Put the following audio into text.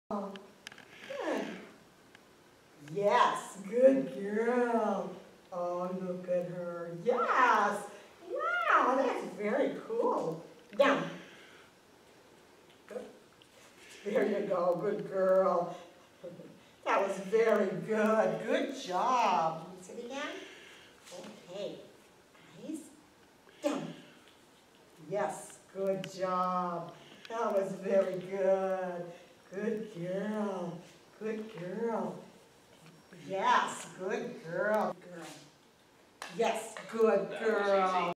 Good. Yes, good girl. Oh, look at her. Yes. Wow, that's very cool. Down. Good. There you go, good girl. That was very good. Good job. Sit again. Okay. Eyes down. Yes, good job. That was very good. Good girl. Good girl. Yes, good girl. Yes, good girl.